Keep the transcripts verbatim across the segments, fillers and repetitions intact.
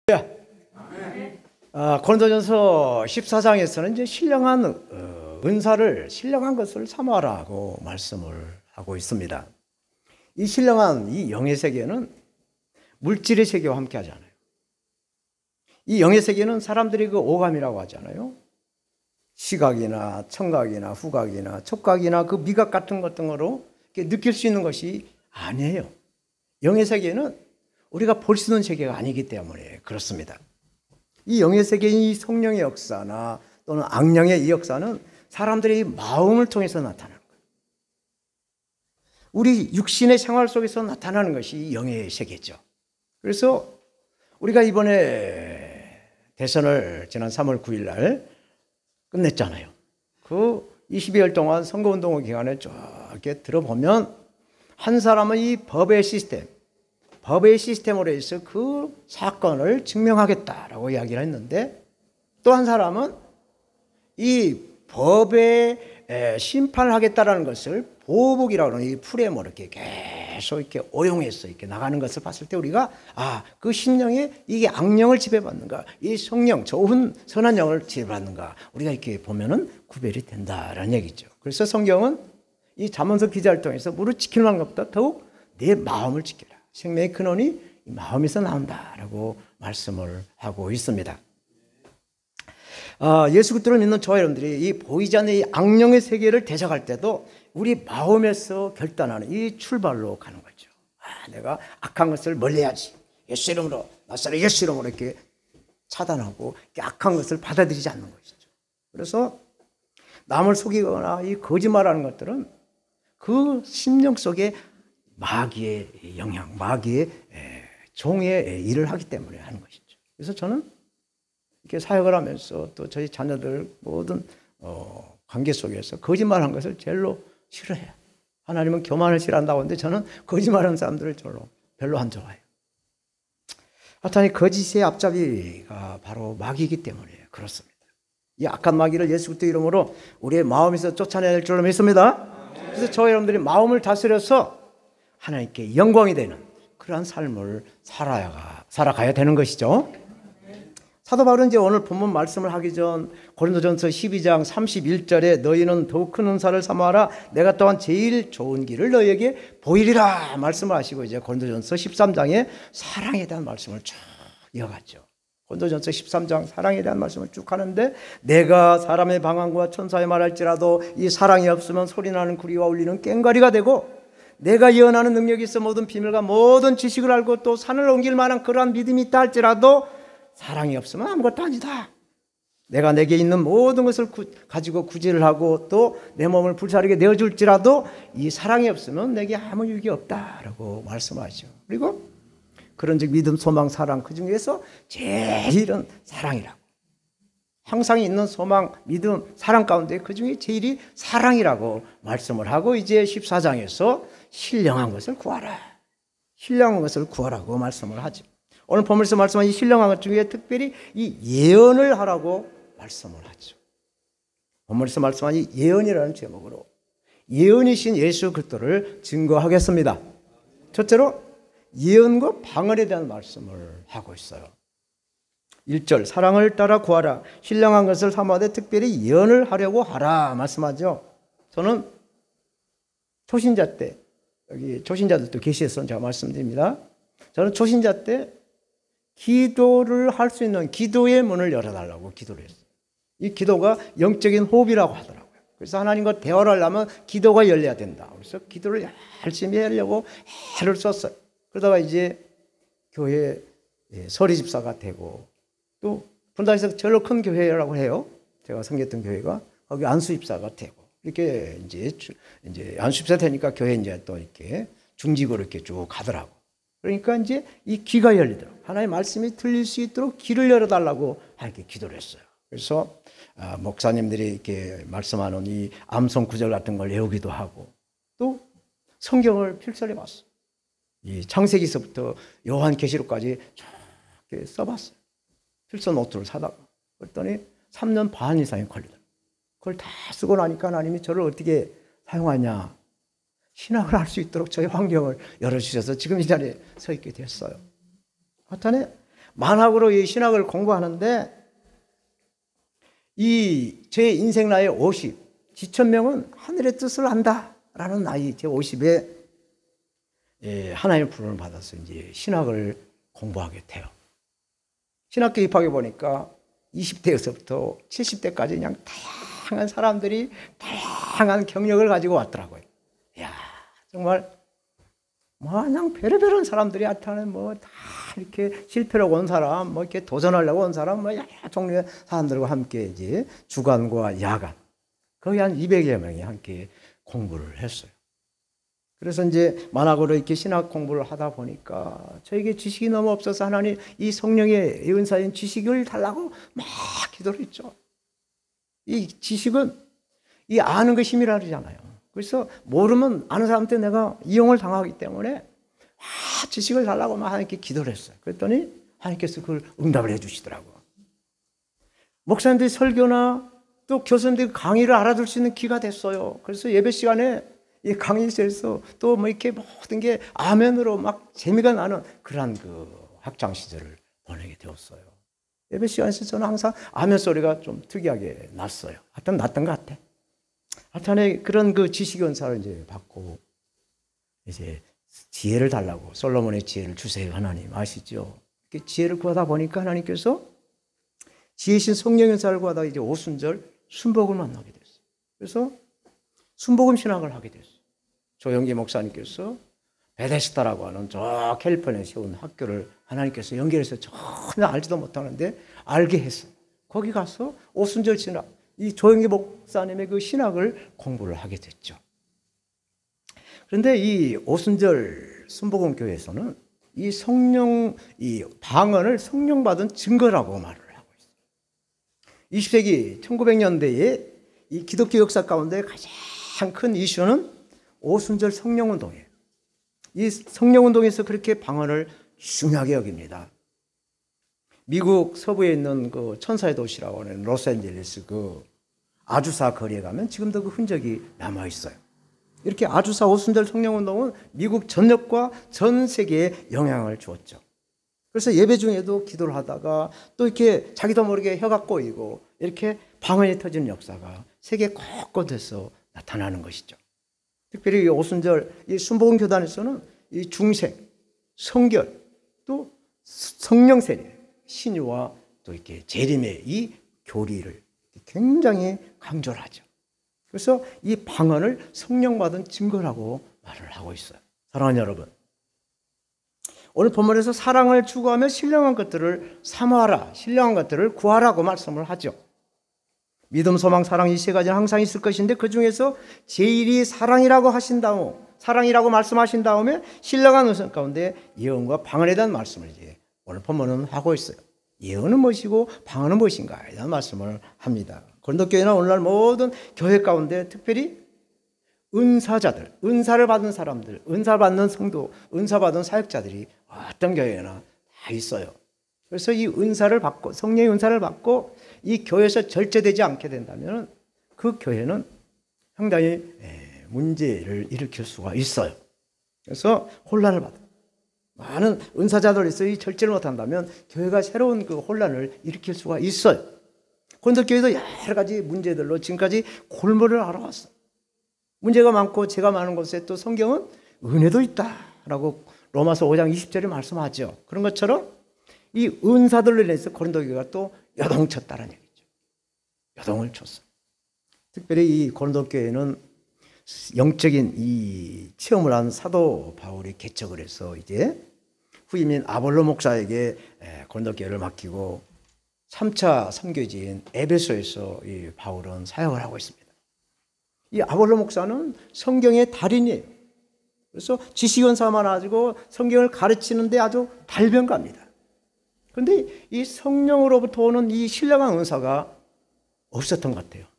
아, 고린도전서 십사 장에서는 이제 신령한 어, 은사를 신령한 것을 사모하라고 말씀을 하고 있습니다. 이 신령한 이 영의 세계는 물질의 세계와 함께 하잖아요. 이 영의 세계는 사람들이 그 오감이라고 하잖아요. 시각이나 청각이나 후각이나 촉각이나 그 미각 같은 것 등으로 느낄 수 있는 것이 아니에요. 영의 세계는 우리가 볼 수 있는 세계가 아니기 때문에 그렇습니다. 이 영의 세계인 이 성령의 역사나 또는 악령의 이 역사는 사람들의 마음을 통해서 나타나는 거예요. 우리 육신의 생활 속에서 나타나는 것이 영의 세계죠. 그래서 우리가 이번에 대선을 지난 삼월 구일 날 끝냈잖아요. 그 이십여 일 동안 선거운동 기간에 쭉 이렇게 들어보면 한 사람은 이 법의 시스템, 법의 시스템으로 해서 그 사건을 증명하겠다라고 이야기를 했는데, 또 한 사람은 이 법에 심판을 하겠다라는 것을 보복이라고 하는 이 프레임으로 이렇게 계속 이렇게 오용해서 이렇게 나가는 것을 봤을 때 우리가 아, 그 심령에 이게 악령을 지배받는가, 이 성령, 좋은 선한 영을 지배받는가, 우리가 이렇게 보면은 구별이 된다라는 얘기죠. 그래서 성경은 이 잠언서 기자를 통해서 무릇 지키는 것보다 더욱 내 마음을 지켜라. 생명의 근원이 마음에서 나온다라고 말씀을 하고 있습니다. 아, 예수 그리스도를 믿는 저와 여러분들이 이 보이지 않는 이 악령의 세계를 대적할 때도 우리 마음에서 결단하는 이 출발로 가는 거죠. 아, 내가 악한 것을 멀리해야지. 예수 이름으로, 나사렛 예수 이름으로 이렇게 차단하고 이렇게 악한 것을 받아들이지 않는 것이죠. 그래서 남을 속이거나 이 거짓말하는 것들은 그 심령 속에 마귀의 영향, 마귀의 종의 일을 하기 때문에 하는 것이죠. 그래서 저는 이렇게 사역을 하면서 또 저희 자녀들 모든 어, 관계 속에서 거짓말한 것을 제일로 싫어해요. 하나님은 교만을 싫어한다고 하는데 저는 거짓말하는 사람들을 별로, 별로 안 좋아해요. 하여튼 거짓의 앞잡이가 바로 마귀이기 때문에 그렇습니다. 이 악한 마귀를 예수 그리스도 이름으로 우리의 마음에서 쫓아내야 될 줄로 믿습니다. 그래서 저희 여러분들이 마음을 다스려서 하나님께 영광이 되는 그러한 삶을 살아야, 살아가야 되는 것이죠. 사도 바울은 이제 오늘 본문 말씀을 하기 전 고린도전서 십이 장 삼십일 절에 너희는 더욱 큰 은사를 사모하라. 내가 또한 제일 좋은 길을 너희에게 보이리라 말씀을 하시고 이제 고린도전서 십삼 장에 사랑에 대한 말씀을 쭉 이어갔죠. 고린도전서 십삼 장 사랑에 대한 말씀을 쭉 하는데, 내가 사람의 방언과 천사의 말할지라도 이 사랑이 없으면 소리나는 구리와 울리는 꽹과리가 되고, 내가 예언하는 능력이 있어 모든 비밀과 모든 지식을 알고 또 산을 옮길 만한 그러한 믿음이 있다 할지라도 사랑이 없으면 아무것도 아니다. 내가 내게 있는 모든 것을 구, 가지고 구제를 하고 또 내 몸을 불사르게 내어줄지라도 이 사랑이 없으면 내게 아무 유익이 없다라고 말씀하죠. 그리고 그런즉 믿음, 소망, 사랑, 그 중에서 제일은 사랑이라고. 항상 있는 소망, 믿음, 사랑 가운데 그 중에 제일이 사랑이라고 말씀을 하고 이제 십사 장에서 신령한 것을 구하라. 신령한 것을 구하라고 말씀을 하죠. 오늘 본문에서 말씀한 이 신령한 것 중에 특별히 이 예언을 하라고 말씀을 하죠. 본문에서 말씀한 이 예언이라는 제목으로 예언이신 예수 그리스도를 증거하겠습니다. 첫째로 예언과 방언에 대한 말씀을 하고 있어요. 일 절 사랑을 따라 구하라. 신령한 것을 사모하되 특별히 예언을 하려고 하라 말씀하죠. 저는 초신자 때, 여기 초신자들도 계시에서 제가 말씀드립니다. 저는 초신자 때 기도를 할 수 있는 기도의 문을 열어달라고 기도를 했어요. 이 기도가 영적인 호흡이라고 하더라고요. 그래서 하나님과 대화를 하려면 기도가 열려야 된다. 그래서 기도를 열심히 하려고 애를 썼어요. 그러다가 이제 교회 서리 집사가 되고, 또 분당에서 제일 큰 교회라고 해요. 제가 섬겼던 교회가 거기 안수 집사가 되고, 이렇게 이제 이제 안수 집사 되니까 교회 이제 또 이렇게 중직으로 이렇게 쭉 가더라고. 그러니까 이제 이 귀가 열리더라고. 하나님의 말씀이 들릴 수 있도록 귀를 열어달라고 이렇게 기도를 했어요. 그래서 목사님들이 이렇게 말씀하는 이 암송 구절 같은 걸 외우기도 하고, 또 성경을 필사해 봤어요. 이 창세기서부터 요한계시록까지 쭉 써봤어요. 필서 노트를 사다가. 그랬더니 삼 년 반 이상이 걸리더라고요. 그걸 다 쓰고 나니까 하나님이 저를 어떻게 사용하냐, 신학을 할 수 있도록 저의 환경을 열어주셔서 지금 이 자리에 서 있게 됐어요. 하여튼 만학으로 이 신학을 공부하는데 이 제 인생 나이 오십, 지천명은 하늘의 뜻을 안다라는 나이 제 오십에 예, 하나님의 부름을 받아서 이제 신학을 공부하게 돼요. 신학교 입학해 보니까 이십 대에서부터 칠십 대까지 그냥 다양한 사람들이 다양한 경력을 가지고 왔더라고요. 이야, 정말 그냥 별의별한 사람들이 나타나는 뭐 다 이렇게 실패로 온 사람, 뭐 이렇게 도전하려고 온 사람, 뭐 여러 종류의 사람들과 함께 이제 주간과 야간 거의 한 이백여 명이 함께 공부를 했어요. 그래서 이제 만학으로 이렇게 신학 공부를 하다 보니까 저에게 지식이 너무 없어서 하나님 이 성령의 은사인 지식을 달라고 막 기도를 했죠. 이 지식은 이 아는 그 힘이라 그러잖아요. 그래서 모르면 아는 사람한테 내가 이용을 당하기 때문에 아, 지식을 달라고 막 하나님께 기도를 했어요. 그랬더니 하나님께서 그걸 응답을 해주시더라고요. 목사님들이 설교나 또 교수님들이 강의를 알아들 수 있는 기가 됐어요. 그래서 예배 시간에 이 강의실에서 또 뭐 이렇게 모든 게 아멘으로 막 재미가 나는 그러한 그 학창 시절을 보내게 되었어요. 예배 시간에서 저는 항상 아멘 소리가 좀 특이하게 났어요. 하여튼 났던 것 같아. 하여튼 그런 그 지식 은사를 이제 받고 이제 지혜를 달라고 솔로몬의 지혜를 주세요 하나님 아시죠? 이렇게 지혜를 구하다 보니까 하나님께서 지혜신 성령 은사를 구하다 이제 오순절 순복을 만나게 됐어요. 그래서 순복음 신학을 하게 됐어요. 조영기 목사님께서 베데스다라고 하는 저 캘리포니아에 세운 학교를 하나님께서 연결해서 전혀 알지도 못하는데 알게 했어요. 거기 가서 오순절 신학, 이 조영기 목사님의 그 신학을 공부를 하게 됐죠. 그런데 이 오순절 순복음 교회에서는 이 성령, 이 방언을 성령 받은 증거라고 말을 하고 있어요. 이십 세기 천구백 년대에 이 기독교 역사 가운데 가장 큰 이슈는 오순절 성령운동이에요. 이 성령운동에서 그렇게 방언을 중요하게 여깁니다. 미국 서부에 있는 그 천사의 도시라고 하는 로스앤젤레스 그 아주사 거리에 가면 지금도 그 흔적이 남아 있어요. 이렇게 아주사 오순절 성령운동은 미국 전역과 전 세계에 영향을 주었죠. 그래서 예배 중에도 기도를 하다가 또 이렇게 자기도 모르게 혀가 꼬이고 이렇게 방언이 터지는 역사가 세계 곳곳에서 나타나는 것이죠. 특별히 이 오순절 이 순복음 교단에서는 이 중생, 성결, 또 성령 세례, 신유와 또 이렇게 재림의 이 교리를 굉장히 강조를 하죠. 그래서 이 방언을 성령 받은 증거라고 말을 하고 있어요. 사랑하는 여러분, 오늘 본문에서 사랑을 추구하며 신령한 것들을 사모하라, 신령한 것들을 구하라고 말씀을 하죠. 믿음, 소망, 사랑 이 세 가지는 항상 있을 것인데 그 중에서 제일이 사랑이라고 하신 다음, 사랑이라고 말씀하신 다음에 신령한 의성 가운데 예언과 방언에 대한 말씀을 이제 오늘 본문은 하고 있어요. 예언은 무엇이고 방언은 무엇인가에 대한 말씀을 합니다. 고린도교회나 오늘날 모든 교회 가운데 특별히 은사자들, 은사를 받은 사람들, 은사 받는 성도, 은사 받은 사역자들이 어떤 교회나 다 있어요. 그래서 이 은사를 받고 성령의 은사를 받고 이 교회에서 절제되지 않게 된다면 그 교회는 상당히 문제를 일으킬 수가 있어요. 그래서 혼란을 받아요. 많은 은사자들이 있어요. 이 절제를 못한다면 교회가 새로운 그 혼란을 일으킬 수가 있어요. 고린도교회도 여러 가지 문제들로 지금까지 골몰을 알아왔어요. 문제가 많고 죄가 많은 곳에 또 성경은 은혜도 있다라고 로마서 오 장 이십 절에 말씀하죠. 그런 것처럼 이 은사들로 인해서 고린도교회가 또 여동쳤다는 얘기죠. 여동을 쳤어요. 특별히 이 고린도교회는 영적인 이 체험을 한 사도 바울이 개척을 해서 이제 후임인 아볼로 목사에게 고린도교회를 맡기고 삼 차 선교지인 에베소에서 이 바울은 사역을 하고 있습니다. 이 아볼로 목사는 성경의 달인이에요. 그래서 지식은사만 가지고 성경을 가르치는데 아주 달변가입니다. 그런데 이 성령으로부터 오는 이 신령한 은사가 없었던 것 같아요.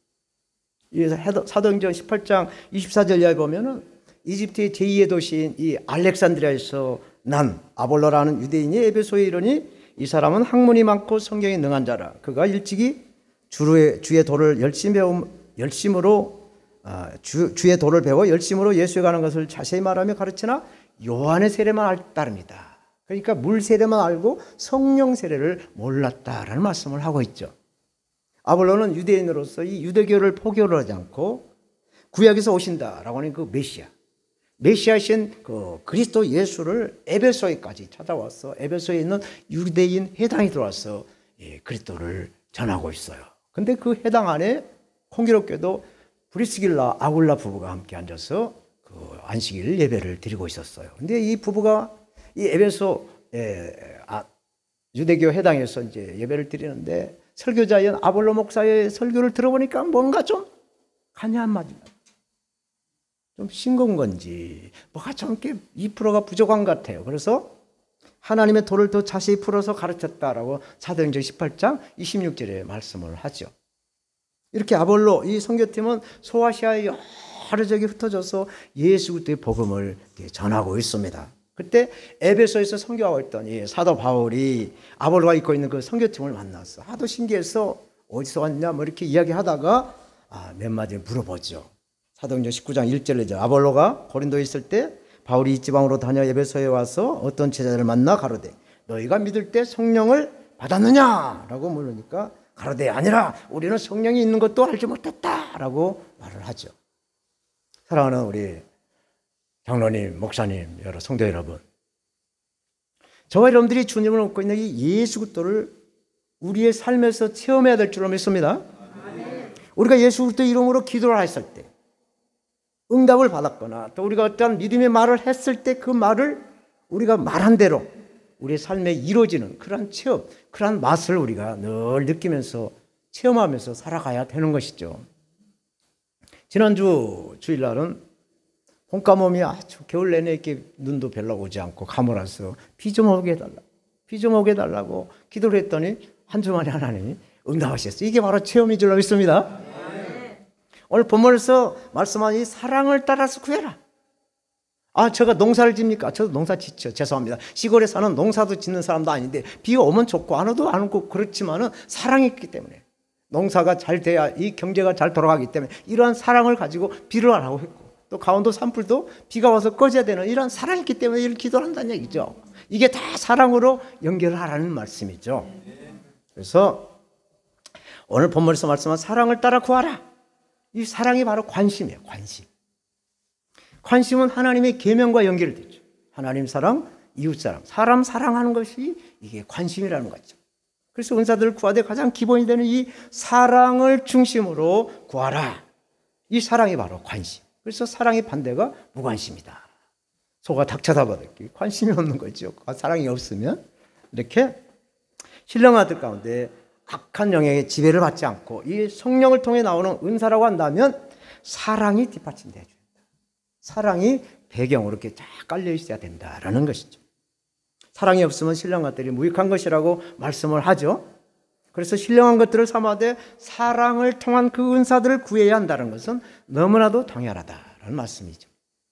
사도행전 십팔 장 이십사 절 이하에 보면은 이집트의 제이의 도시인 이 알렉산드리아에서 난 아볼로라는 유대인이 에베소에 이르니 이 사람은 학문이 많고 성경에 능한 자라. 그가 일찍이 주의, 주의 도를 열심히 배움, 열심으로 아, 주, 주의 도를 배워 열심으로 예수에 가는 것을 자세히 말하며 가르치나 요한의 세례만 알 따릅니다. 그러니까 물 세례만 알고 성령 세례를 몰랐다라는 말씀을 하고 있죠. 아볼로는 유대인으로서 이 유대교를 포기를 하지 않고 구약에서 오신다라고 하는 그 메시아, 메시아신 그 그리스도 예수를 에베소에까지 찾아와서 에베소에 있는 유대인 회당에 들어와서 예, 그리스도를 전하고 있어요. 근데 그 회당 안에 공교롭게도 브리스길라 아굴라 부부가 함께 앉아서 그 안식일 예배를 드리고 있었어요. 근데 이 부부가 이 에베소 예, 아, 유대교 회당에서 이제 예배를 드리는데 설교자인 아볼로 목사의 설교를 들어보니까 뭔가 좀 간이 안 맞는 것 같아요. 좀 싱거운 건지 뭐가 좀 이렇게 이 퍼센트가 부족한 것 같아요. 그래서 하나님의 도를 더 자세히 풀어서 가르쳤다라고 사도행전 십팔 장 이십육 절에 말씀을 하죠. 이렇게 아볼로 이 선교팀은 소아시아에 여러 지역에 흩어져서 예수 그리스도의 복음을 전하고 있습니다. 그때 에베소에서 선교하고 있던 이 사도 바울이 아볼로가 입고 있는 그 선교팀을 만났어. 하도 신기해서 어디서 왔냐 뭐 이렇게 이야기하다가 아, 몇 마디 물어보죠. 사도행전 십구 장 일 절에 아볼로가 고린도에 있을 때 바울이 이 지방으로 다녀 에베소에 와서 어떤 제자들을 만나 가로되 너희가 믿을 때 성령을 받았느냐? 라고 물으니까 가로되 아니라 우리는 성령이 있는 것도 알지 못했다 라고 말을 하죠. 사랑하는 우리 장로님, 목사님, 여러 성도 여러분, 저와 여러분들이 주님을 얻고 있는 이 예수 그리스도를 우리의 삶에서 체험해야 될 줄로 믿습니다. 우리가 예수 그리스도 이름으로 기도를 했을 때 응답을 받았거나 또 우리가 어떤 믿음의 말을 했을 때 그 말을 우리가 말한 대로 우리의 삶에 이루어지는 그러한 체험, 그러한 맛을 우리가 늘 느끼면서 체험하면서 살아가야 되는 것이죠. 지난주 주일날은 홈가뭄이 아주 겨울 내내 이렇게 눈도 별로 오지 않고 가물어서 비 좀 오게 해달라고, 비 좀 오게 해달라고 기도를 했더니 한 주 만에 하나님이 응답하셨어요. 이게 바로 체험인 줄로 믿습니다. 오늘 본문에서 말씀한 이 사랑을 따라서 구해라. 아, 제가 농사를 집니까? 저도 농사 짓죠. 죄송합니다. 시골에 사는 농사도 짓는 사람도 아닌데 비가 오면 좋고 안 오도 안 오고 그렇지만은 사랑이 있기 때문에 농사가 잘 돼야 이 경제가 잘 돌아가기 때문에 이러한 사랑을 가지고 비를 하라고 했고 또 강원도 산불도 비가 와서 꺼져야 되는 이런 사랑이 있기 때문에 이를 기도를 한다는 얘기죠. 이게 다 사랑으로 연결하라는 말씀이죠. 그래서 오늘 본문에서 말씀한 사랑을 따라 구하라. 이 사랑이 바로 관심이에요. 관심. 관심은 하나님의 계명과 연결되죠. 하나님 사랑, 이웃 사랑, 사람 사랑하는 것이 이게 관심이라는 거죠. 그래서 은사들을 구하되 가장 기본이 되는 이 사랑을 중심으로 구하라. 이 사랑이 바로 관심. 그래서 사랑의 반대가 무관심이다. 소가 닭 쳐다봐도 관심이 없는 거죠. 사랑이 없으면 이렇게 신령아들 가운데 악한 영향의 지배를 받지 않고 이 성령을 통해 나오는 은사라고 한다면 사랑이 뒷받침돼야 된다. 사랑이 배경으로 이렇게 쫙 깔려 있어야 된다라는 것이죠. 사랑이 없으면 신령한 것들이 무익한 것이라고 말씀을 하죠. 그래서 신령한 것들을 삼아되 사랑을 통한 그 은사들을 구해야 한다는 것은 너무나도 당연하다라는 말씀이죠.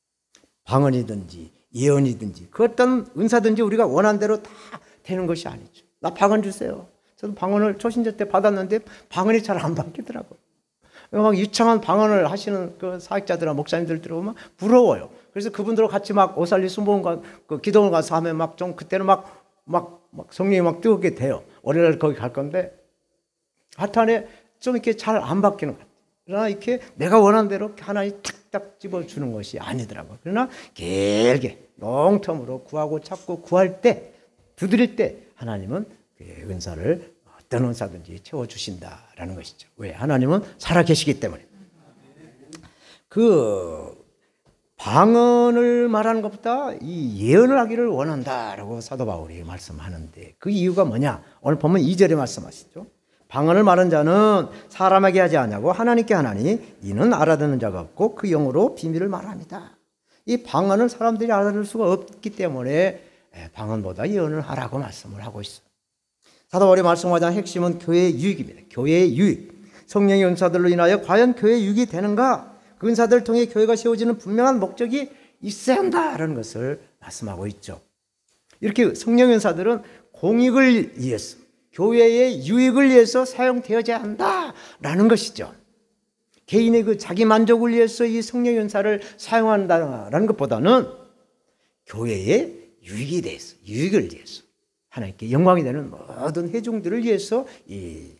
방언이든지 예언이든지 그 어떤 은사든지 우리가 원하는 대로 다 되는 것이 아니죠. 나 방언 주세요. 저도 방언을 초신자 때 받았는데 방언이 잘 안 바뀌더라고요. 막 유창한 방언을 하시는 그 사역자들이나 목사님들 들어보면 부러워요. 그래서 그분들과 같이 막 오살리 순복음과 그 기도를 가서 하면 막 좀 그때는 막, 막, 막 성령이 막 뜨겁게 돼요. 월요일 거기 갈 건데 하여튼에 좀 이렇게 잘 안 바뀌는 것 같아요. 그러나 이렇게 내가 원하는 대로 하나님 탁탁 집어주는 것이 아니더라고요. 그러나 길게 롱텀으로 구하고 찾고 구할 때, 두드릴 때 하나님은 그 은사를 어떤 은사든지 채워주신다라는 것이죠. 왜? 하나님은 살아계시기 때문에. 그 방언을 말하는 것보다 이 예언을 하기를 원한다라고 사도 바울이 말씀하는데 그 이유가 뭐냐? 오늘 보면 이 절에 말씀하시죠. 방언을 말하는 자는 사람에게 하지 않냐고 하나님께 하나니 이는 알아듣는 자가 없고 그 영으로 비밀을 말합니다. 이 방언을 사람들이 알아들 수가 없기 때문에 방언보다 예언을 하라고 말씀을 하고 있어요. 사도 바울이 말씀하자는 핵심은 교회의 유익입니다. 교회의 유익. 성령의 은사들로 인하여 과연 교회의 유익이 되는가? 그 은사들을 통해 교회가 세워지는 분명한 목적이 있어야 한다라는 것을 말씀하고 있죠. 이렇게 성령의 은사들은 공익을 위해서, 교회의 유익을 위해서 사용되어야 한다라는 것이죠. 개인의 그 자기 만족을 위해서 이 성령의 은사를 사용한다라는 것보다는 교회의 유익에 대해서, 유익을 위해서, 하나님께 영광이 되는 모든 회중들을 위해서 이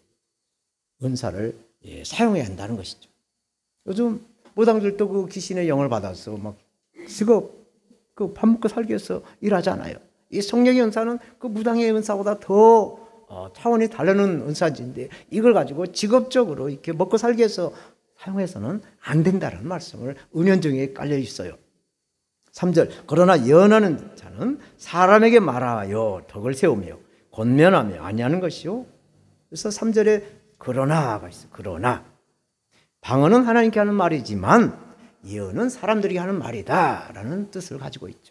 은사를 예, 사용해야 한다는 것이죠. 요즘 무당들도 그 귀신의 영을 받아서 막 직업 그 밥 먹고 살기 위해서 일하잖아요. 이 성령의 은사는 그 무당의 은사보다 더 어, 차원이 다르는 은사인데 이걸 가지고 직업적으로 이렇게 먹고 살기 위해서 사용해서는 안 된다는 말씀을 은연중에 깔려 있어요. 삼 절 그러나 예언하는 자는 사람에게 말하여 덕을 세우며 권면하며 아니하는 것이요. 그래서 삼 절에 그러나가 있어요. 그러나 방언은 하나님께 하는 말이지만 예언은 사람들이 하는 말이다라는 뜻을 가지고 있죠.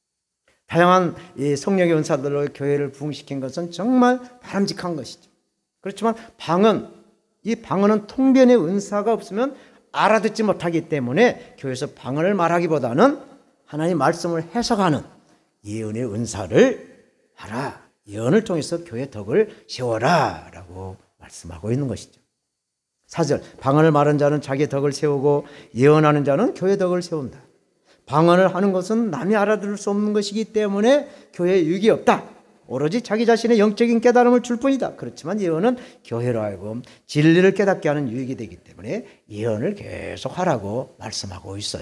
다양한 성령의 은사들로 교회를 부흥시킨 것은 정말 바람직한 것이죠. 그렇지만 방언, 이 방언은 통변의 은사가 없으면 알아듣지 못하기 때문에 교회에서 방언을 말하기보다는 하나님의 말씀을 해석하는 예언의 은사를 하라. 예언을 통해서 교회 덕을 세워라 라고 말씀하고 있는 것이죠. 사 절 방언을 말하는 자는 자기의 덕을 세우고 예언하는 자는 교회 덕을 세운다. 방언을 하는 것은 남이 알아들을 수 없는 것이기 때문에 교회에 유익이 없다. 오로지 자기 자신의 영적인 깨달음을 줄 뿐이다. 그렇지만 예언은 교회로 하여금 진리를 깨닫게 하는 유익이 되기 때문에 예언을 계속 하라고 말씀하고 있어요.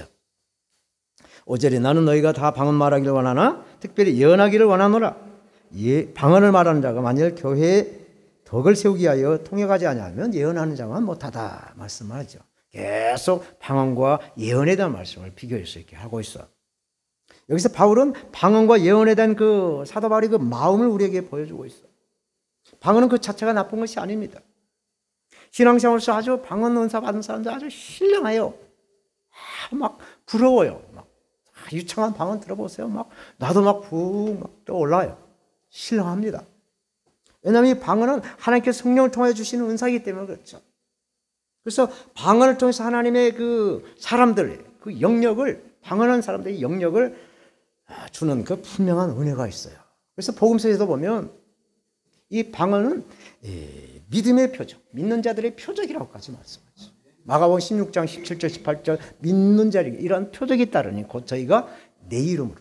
오 절에 나는 너희가 다 방언 말하기를 원하나 특별히 예언하기를 원하노라. 예, 방언을 말하는 자가 만일 교회에 덕을 세우기 위하여 통역하지 아니하면 예언하는 자만 못하다 말씀하죠. 계속 방언과 예언에 대한 말씀을 비교해서 이렇게 하고 있어. 여기서 바울은 방언과 예언에 대한 그 사도 바울의 그 마음을 우리에게 보여주고 있어. 방언은 그 자체가 나쁜 것이 아닙니다. 신앙생활에서 아주 방언 은사 받은 사람들 아주 신령해요. 아, 막 부러워요. 막 유창한 방언 들어보세요. 막 나도 막 훅 막 떠올라요. 신령합니다. 왜냐하면 이 방언은 하나님께 성령을 통해 주시는 은사이기 때문에 그렇죠. 그래서 방언을 통해서 하나님의 그 사람들, 그 영역을, 방언하는 사람들의 영역을 주는 그 분명한 은혜가 있어요. 그래서 복음서에도 보면 이 방언은 믿음의 표적, 믿는 자들의 표적이라고까지 말씀하죠. 마가복음 십육 장 십칠 절 십팔 절 믿는 자에게 이런 표적이 따르니 곧 저희가 내 이름으로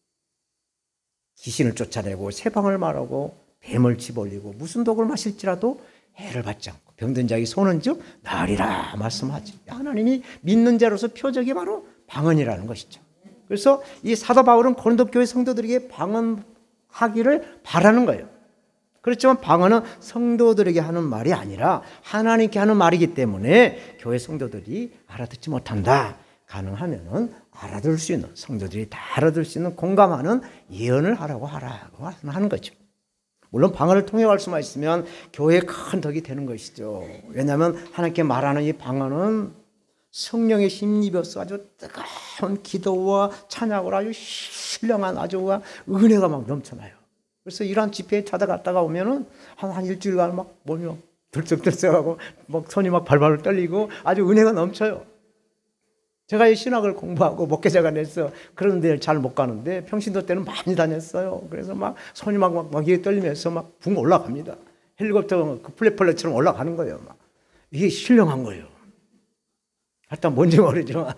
귀신을 쫓아내고 새방을 말하고 뱀을 집어올리고 무슨 독을 마실지라도 해를 받지 않고 병든 자에게 손은 즉 나으리라 말씀하죠. 하나님이 믿는 자로서 표적이 바로 방언이라는 것이죠. 그래서 이 사도 바울은 고린도 교회 성도들에게 방언하기를 바라는 거예요. 그렇지만 방언은 성도들에게 하는 말이 아니라 하나님께 하는 말이기 때문에 교회 성도들이 알아듣지 못한다. 가능하면은 알아들을 수 있는, 성도들이 다 알아들을 수 있는 공감하는 예언을 하라고 하라고 하는 거죠. 물론 방언을 통역할 수만 있으면 교회에 큰 덕이 되는 것이죠. 왜냐하면 하나님께 말하는 이 방언은 성령의 힘입어서 아주 뜨거운 기도와 찬양으로 아주 신령한 아주 은혜가 막 넘쳐나요. 그래서 이러한 집회에 찾아갔다가 오면은 한, 한 일주일간 막 몸이 막 들썩들썩하고 막 손이 막 발발 떨리고 아주 은혜가 넘쳐요. 제가 이 신학을 공부하고 목회자가 돼서 그런 데를 잘 못 가는데 평신도 때는 많이 다녔어요. 그래서 막 손이 막, 막, 막 이게 떨리면서 막 붕 올라갑니다. 헬리콥터 그 플랫플랫처럼 올라가는 거예요. 막. 이게 신령한 거예요. 하여튼 뭔지 모르지만.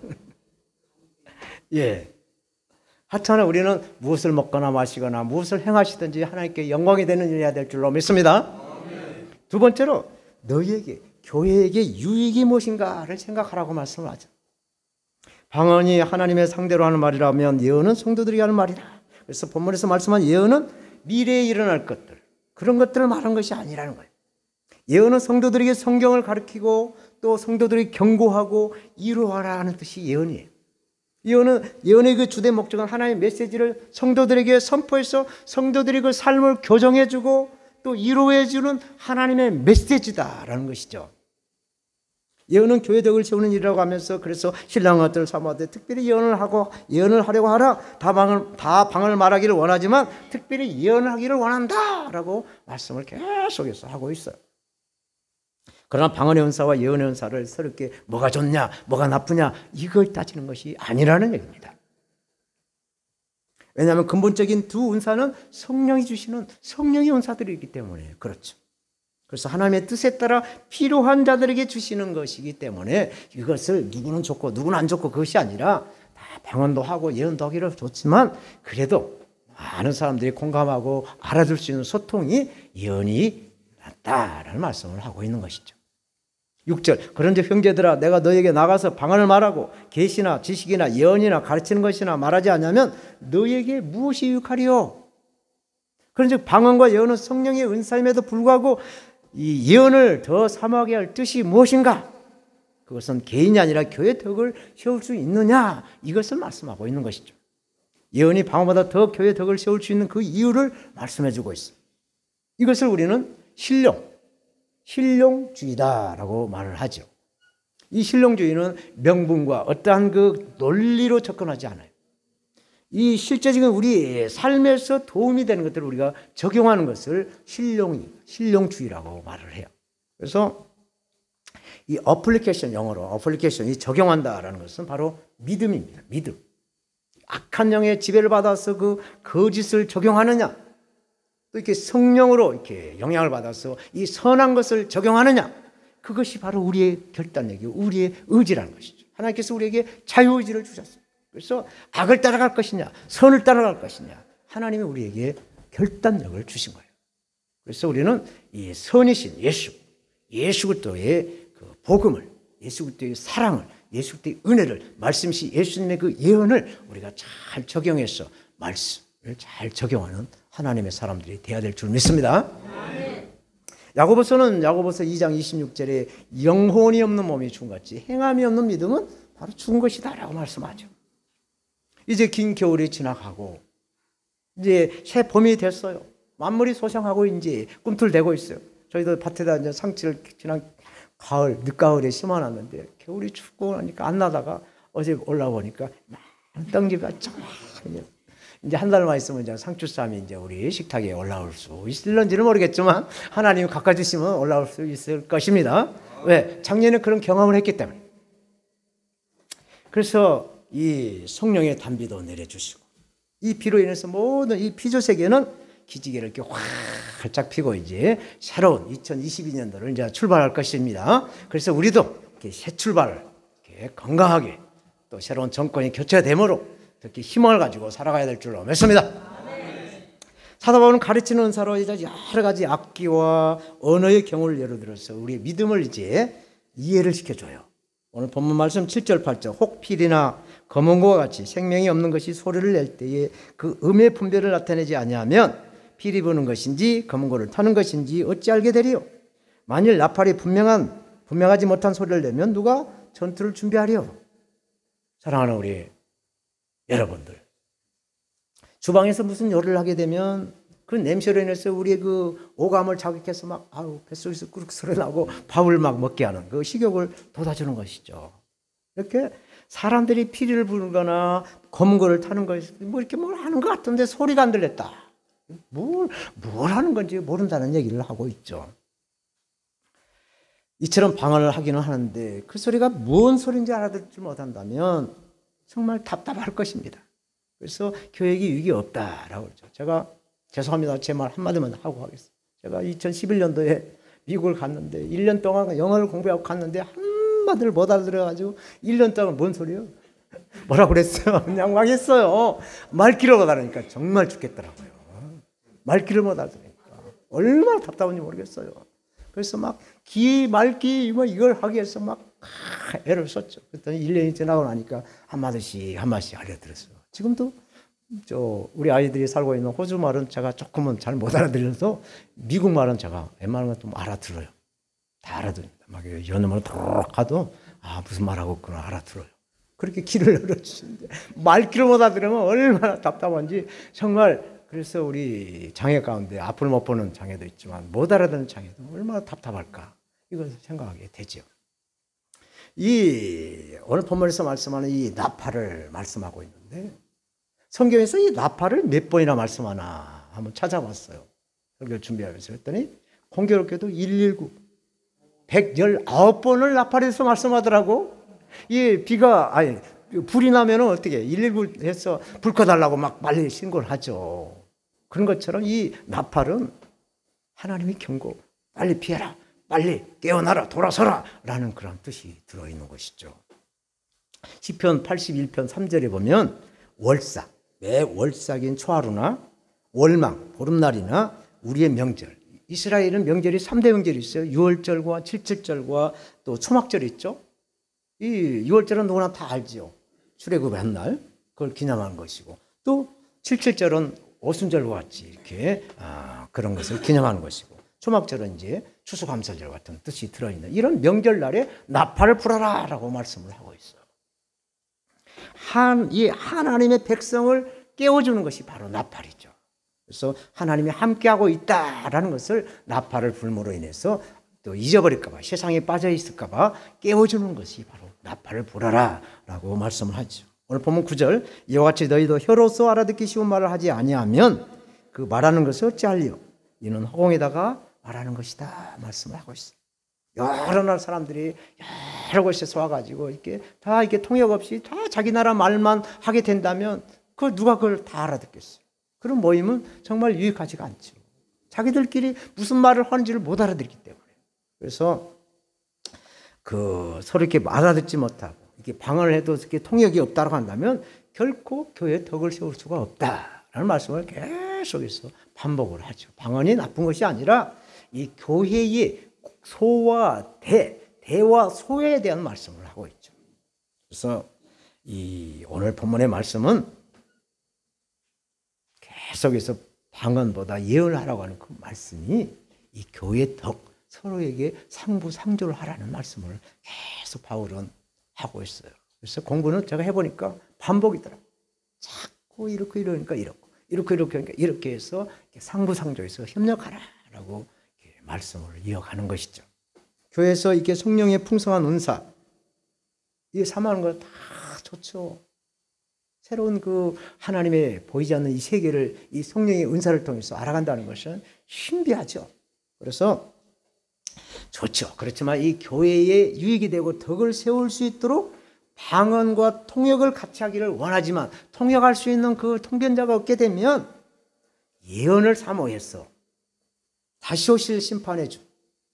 예. 하여튼 우리는 무엇을 먹거나 마시거나 무엇을 행하시든지 하나님께 영광이 되는 일을 해야 될 줄로 믿습니다. 두 번째로 너희에게 교회에게 유익이 무엇인가를 생각하라고 말씀을 하죠. 방언이 하나님의 상대로 하는 말이라면 예언은 성도들이 하는 말이다. 그래서 본문에서 말씀한 예언은 미래에 일어날 것들, 그런 것들을 말한 것이 아니라는 거예요. 예언은 성도들에게 성경을 가르치고 또 성도들이 경고하고 이루어라 하는 뜻이 예언이에요. 예언은, 예언의 그 주된 목적은 하나님의 메시지를 성도들에게 선포해서 성도들이 그 삶을 교정해주고 또 이루어해주는 하나님의 메시지다라는 것이죠. 예언은 교회 덕을 세우는 일이라고 하면서 그래서 신랑 것들을 사모하되 특별히 예언을 하고 예언을 하려고 하라. 다 방을, 다 방을 말하기를 원하지만 특별히 예언을 하기를 원한다라고 말씀을 계속해서 하고 있어요. 그러나 방언의 은사와 예언의 은사를 서럽게 뭐가 좋냐, 뭐가 나쁘냐 이걸 따지는 것이 아니라는 얘기입니다. 왜냐하면 근본적인 두 은사는 성령이 주시는 성령의 은사들이기 때문에 그렇죠. 그래서 하나님의 뜻에 따라 필요한 자들에게 주시는 것이기 때문에 이것을 누구는 좋고 누구는 안 좋고 그것이 아니라 다 방언도 하고 예언도 하기를 좋지만 그래도 많은 사람들이 공감하고 알아들 수 있는 소통이 예언이 낫다라는 말씀을 하고 있는 것이죠. 육 절 그런즉 형제들아 내가 너에게 나가서 방언을 말하고 계시나 지식이나 예언이나 가르치는 것이나 말하지 않으면 너에게 무엇이 유익하리요? 그런즉 방언과 예언은 성령의 은사임에도 불구하고 이 예언을 더 사모하게 할 뜻이 무엇인가? 그것은 개인이 아니라 교회 덕을 세울 수 있느냐? 이것을 말씀하고 있는 것이죠. 예언이 방언보다 더 교회 덕을 세울 수 있는 그 이유를 말씀해 주고 있습니다. 이것을 우리는 신령, 신령주의다라고 말을 하죠. 이 신령주의는 명분과 어떠한 그 논리로 접근하지 않아요. 이 실제적인 우리 삶에서 도움이 되는 것들을 우리가 적용하는 것을 신령이, 신령주의라고 말을 해요. 그래서 이 어플리케이션, 영어로 어플리케이션이 적용한다라는 것은 바로 믿음입니다. 믿음. 악한 영의 지배를 받아서 그 거짓을 적용하느냐, 또 이렇게 성령으로 이렇게 영향을 받아서 이 선한 것을 적용하느냐, 그것이 바로 우리의 결단력이고 우리의 의지라는 것이죠. 하나님께서 우리에게 자유의지를 주셨어요. 그래서 악을 따라갈 것이냐, 선을 따라갈 것이냐, 하나님이 우리에게 결단력을 주신 거예요. 그래서 우리는 이 선이신 예수, 예수 그리스도의 그 복음을, 예수 그리스도의 사랑을, 예수 그리스도의 은혜를, 말씀이신 예수님의 그 예언을 우리가 잘 적용해서 말씀을 잘 적용하는 하나님의 사람들이 되어야 될 줄 믿습니다. 아멘. 야고보서는 야고보서 이 장 이십육 절에 영혼이 없는 몸이 죽은 같이 행함이 없는 믿음은 바로 죽은 것이다 라고 말씀하죠. 이제 긴 겨울이 지나가고 이제 새 봄이 됐어요. 만물이 소생하고 이제 꿈틀대고 있어요. 저희도 밭에다 이제 상치를 지난 가을, 늦가을에 심어놨는데 겨울이 춥고 나니까 안 나다가 어제 올라오니까 땅집이 정말 이제 한 달만 있으면 이제 상추쌈이 이제 우리 식탁에 올라올 수 있을런지는 모르겠지만 하나님이 깎아주시면 올라올 수 있을 것입니다. 왜? 작년에 그런 경험을 했기 때문에. 그래서 이 성령의 단비도 내려주시고 이 비로 인해서 모든 이 피조 세계는 기지개를 이렇게 활짝 피고 이제 새로운 이천이십이 년도를 이제 출발할 것입니다. 그래서 우리도 이렇게 새 출발을 이렇게 건강하게 또 새로운 정권이 교체됨으로 특히 희망을 가지고 살아가야 될 줄로 믿습니다. 사도 바울은 가르치는 은사로 이제 여러 가지 악기와 언어의 경우를 예로 들어서 우리의 믿음을 이제 이해를 시켜줘요. 오늘 본문 말씀 칠 절 팔 절 혹필이나 검은고와 같이 생명이 없는 것이 소리를 낼 때에 그 음의 분별을 나타내지 아니하면 피리 부는 것인지 검은고를 타는 것인지 어찌 알게 되리요? 만일 나팔이 분명한 분명하지 못한 소리를 내면 누가 전투를 준비하리요? 사랑하는 우리 여러분들, 주방에서 무슨 요리를 하게 되면 그 냄새로 인해서 우리의 그 오감을 자극해서 막 아우 뱃속에서 꾸룩 소리 나고 밥을 막 먹게 하는 그 식욕을 돋아주는 것이죠. 이렇게 사람들이 피리를 부르거나 검은 거를 타는 것이 뭐 이렇게 뭘 하는 것 같은데 소리가 안 들렸다. 뭘, 뭘 하는 건지 모른다는 얘기를 하고 있죠. 이처럼 방언을 하기는 하는데 그 소리가 뭔 소리인지 알아듣지 못한다면 정말 답답할 것입니다. 그래서 교육이 유익이 없다라고 그러죠. 제가 죄송합니다. 제 말 한마디만 하고 하겠습니다. 제가 이천십일 년도에 미국을 갔는데 일 년 동안 영어를 공부하고 갔는데 한마디를 못 알아들어가지고 일 년 동안 뭔 소리요? 뭐라고 그랬어요? 그냥 망했어요. 말귀를 못 알아니까 정말 죽겠더라고요. 말귀를 못 알아들으니까 얼마나 답답한지 모르겠어요. 그래서 막 기, 말귀 뭐 이걸 하기 위해서 막 애를 썼죠. 그랬더니 일 년이 지나고 나니까 한마디씩 한마디씩 알아들었어요. 지금도 저 우리 아이들이 살고 있는 호주 말은 제가 조금은 잘 못 알아들어서 미국 말은 제가 웬만한 건 좀 알아들어요. 다 알아듣습니다. 막 연음으로 도록 가도 아 무슨 말하고 있구나 알아들어요. 그렇게 귀를 열어주시는데 말귀를 못 알아들으면 얼마나 답답한지 정말. 그래서 우리 장애 가운데 앞을 못 보는 장애도 있지만 못 알아듣는 장애도 얼마나 답답할까 이걸 생각하게 되죠. 이 오늘 본문에서 말씀하는 이 나팔을 말씀하고 있는데 성경에서 이 나팔을 몇 번이나 말씀하나 한번 찾아봤어요. 설교 준비하면서 했더니 공교롭게도 일일구 백십구 번을 나팔에서 말씀하더라고. 이 비가 아니 불이 나면은 어떻게 일일구 해서 불 꺼달라고 막 빨리 신고를 하죠. 그런 것처럼 이 나팔은 하나님의 경고, 빨리 피해라, 빨리 깨어나라, 돌아서라 라는 그런 뜻이 들어있는 것이죠. 시편 팔십일 편 삼 절에 보면 월사, 매 월삭인 초하루나 월망, 보름날이나 우리의 명절. 이스라엘은 명절이 삼 대 명절이 있어요. 유월절과 칠칠절과 또 초막절이 있죠. 이 유월절은 누구나 다 알죠. 출애굽의 한 날, 그걸 기념하는 것이고, 또 칠칠절은 오순절과 같이 이렇게 아, 그런 것을 기념하는 것이고, 초막절은 이제 추수감사절 같은 뜻이 들어있는 이런 명절날에 나팔을 불어라라고 말씀을 하고 있어요. 한, 이 하나님의 백성을 깨워주는 것이 바로 나팔이죠. 그래서 하나님이 함께하고 있다라는 것을 나팔을 불므로 인해서 또 잊어버릴까 봐, 세상에 빠져 있을까 봐 깨워주는 것이 바로 나팔을 불어라라고 말씀을 하죠. 오늘 보면 구 절, 이와 같이 너희도 혀로서 알아듣기 쉬운 말을 하지 아니하면 그 말하는 것을 어찌할리요? 이는 허공에다가 말하는 것이다 말씀을 하고 있어요. 여러 나라 사람들이 여러 곳에서 와가지고 이렇게 다 이렇게 통역 없이 다 자기 나라 말만 하게 된다면 그 누가 그걸 다 알아듣겠어요? 그런 모임은 정말 유익하지가 않죠. 자기들끼리 무슨 말을 하는지를 못 알아듣기 때문에. 그래서 그 서로 이렇게 알아듣지 못하고 이렇게 방언을 해도 이렇게 통역이 없다고 한다면 결코 교회에 덕을 세울 수가 없다라는 말씀을 계속해서 반복을 하죠. 방언이 나쁜 것이 아니라 이 교회의 소와 대, 대와 소에 대한 말씀을 하고 있죠. 그래서 이 오늘 본문의 말씀은 계속해서 방언보다 예언을 하라고 하는 그 말씀이 이 교회의 덕, 서로에게 상부상조를 하라는 말씀을 계속 바울은 하고 있어요. 그래서 공부는 제가 해보니까 반복이더라고요. 자꾸 이렇게 이러니까 이렇고, 이렇게 이렇게 하니까 이렇게 해서 상부상조해서 협력하라라고 말씀을 이어가는 것이죠. 교회에서 이렇게 성령의 풍성한 은사, 이게 삼하는 거 다 좋죠. 새로운 그 하나님의 보이지 않는 이 세계를 이 성령의 은사를 통해서 알아간다는 것은 신비하죠. 그래서 좋죠. 그렇지만 이 교회에 유익이 되고 덕을 세울 수 있도록 방언과 통역을 같이 하기를 원하지만 통역할 수 있는 그 통변자가 없게 되면 예언을 사모해서 다시 오실 심판의 주,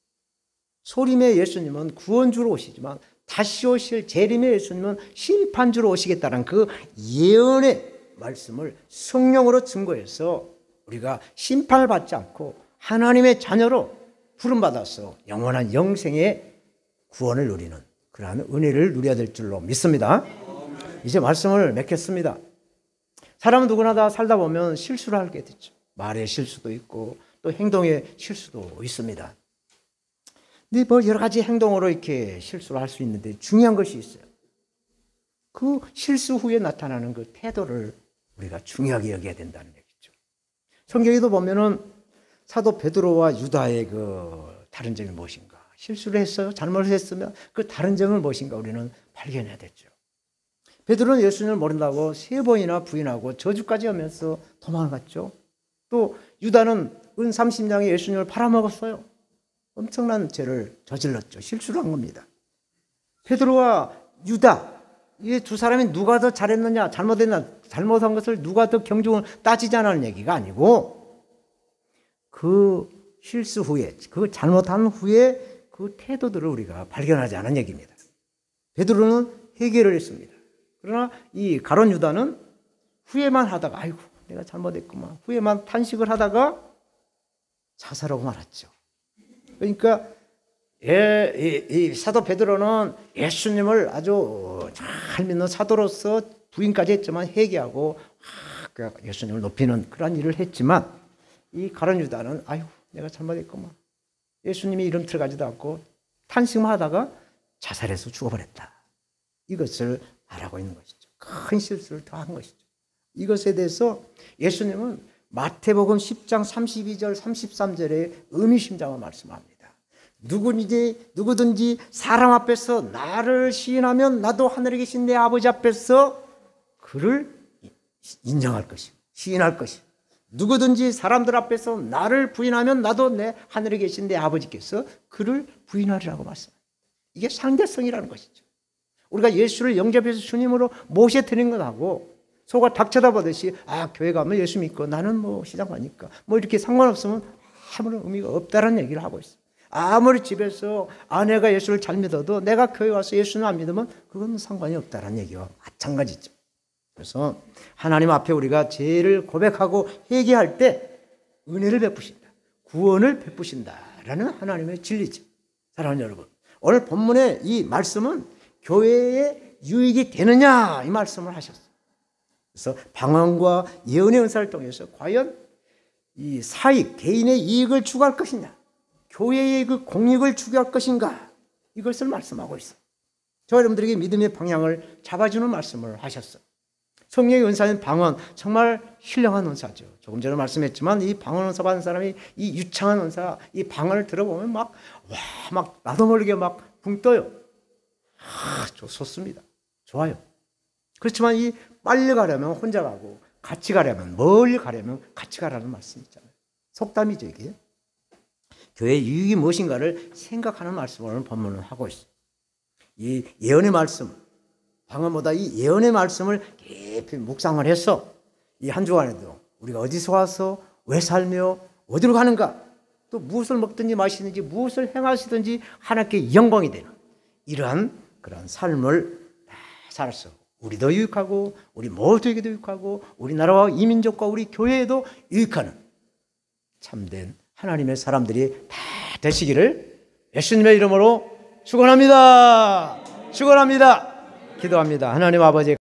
소림의 예수님은 구원주로 오시지만 다시 오실 재림의 예수님은 심판주로 오시겠다는 그 예언의 말씀을 성령으로 증거해서 우리가 심판을 받지 않고 하나님의 자녀로 부름받아서 영원한 영생의 구원을 누리는 그러한 은혜를 누려야 될 줄로 믿습니다. 이제 말씀을 맺겠습니다. 사람은 누구나 다 살다 보면 실수를 하게 되죠. 말의 실수도 있고 또 행동의 실수도 있습니다. 근데 뭐 여러 가지 행동으로 이렇게 실수를 할 수 있는데 중요한 것이 있어요. 그 실수 후에 나타나는 그 태도를 우리가 중요하게 여겨야 된다는 얘기죠. 성경에도 보면은 사도 베드로와 유다의 그 다른 점이 무엇인가? 실수를 했어요. 잘못을 했으면 그 다른 점은 무엇인가 우리는 발견해야 되죠. 베드로는 예수님을 모른다고 세 번이나 부인하고 저주까지 하면서 도망갔죠. 또 유다는 은 삼십 냥에 예수님을 팔아먹었어요. 엄청난 죄를 저질렀죠. 실수를 한 겁니다. 베드로와 유다, 이 두 사람이 누가 더 잘했느냐, 잘못했느냐, 잘못한 것을 누가 더 경중을 따지자는 얘기가 아니고 그 실수 후에, 그 잘못한 후에 그 태도들을 우리가 발견하지 않은 얘기입니다. 베드로는 회개를 했습니다. 그러나 이 가룟 유다는 후회만 하다가 아이고 내가 잘못했구만 후회만 탄식을 하다가 자살하고 말았죠. 그러니까 예, 이, 이 사도 베드로는 예수님을 아주 잘 믿는 사도로서 부인까지 했지만 회개하고 아, 예수님을 높이는 그런 일을 했지만 이 가룟 유다는 아유 내가 잘못했구만 예수님이 이름 들어가지도 않고 탄식만 하다가 자살해서 죽어버렸다. 이것을 말하고 있는 것이죠. 큰 실수를 더 한 것이죠. 이것에 대해서 예수님은 마태복음 십 장 삼십이 절 삼십삼 절에 의미심장을 말씀합니다. 누구든지, 누구든지 사람 앞에서 나를 시인하면 나도 하늘에 계신 내 아버지 앞에서 그를 인정할 것이고 시인할 것이고 누구든지 사람들 앞에서 나를 부인하면 나도 내 하늘에 계신 내 아버지께서 그를 부인하리라고 말씀합니다. 이게 상대성이라는 것이죠. 우리가 예수를 영접해서 주님으로 모셔드린 것하고 소가 닭 쳐다보듯이 아 교회 가면 예수 믿고 나는 뭐 시장 가니까 뭐 이렇게 상관없으면 아무런 의미가 없다는 얘기를 하고 있어요. 아무리 집에서 아내가 예수를 잘 믿어도 내가 교회 와서 예수는 안 믿으면 그건 상관이 없다는 얘기와 마찬가지죠. 그래서 하나님 앞에 우리가 죄를 고백하고 회개할 때 은혜를 베푸신다, 구원을 베푸신다라는 하나님의 진리죠. 사랑하는 여러분, 오늘 본문의 이 말씀은 교회에 유익이 되느냐 이 말씀을 하셨어요. 그래서 방언과 예언의 은사를 통해서 과연 이 사익, 개인의 이익을 추구할 것이냐, 교회의 그 공익을 추구할 것인가, 이것을 말씀하고 있어요. 저 여러분들에게 믿음의 방향을 잡아주는 말씀을 하셨어요. 성령의 은사인 방언, 정말 신령한 은사죠. 조금 전에 말씀했지만 이 방언 은사 받은 사람이 이 유창한 은사, 이 방언을 들어보면 막, 와, 막 나도 모르게 막 붕 떠요. 아, 좋습니다. 좋아요. 그렇지만 이 빨리 가려면 혼자 가고, 같이 가려면, 멀리 가려면 같이 가라는 말씀 있잖아요. 속담이죠, 이게. 교회의 유익이 무엇인가를 생각하는 말씀을 오늘 본문은 하고 있어요. 이 예언의 말씀, 방언보다 이 예언의 말씀을 깊이 묵상을 해서 이 한 주간에도 우리가 어디서 와서 왜 살며 어디로 가는가, 또 무엇을 먹든지 마시든지 무엇을 행하시든지 하나님께 영광이 되는 이러한 그런 삶을 다 살았어. 우리도 유익하고 우리 모두에게도 유익하고 우리나라와 이민족과 우리 교회에도 유익하는 참된 하나님의 사람들이 다 되시기를 예수님의 이름으로 축원합니다. 축원합니다. 기도합니다. 하나님 아버지,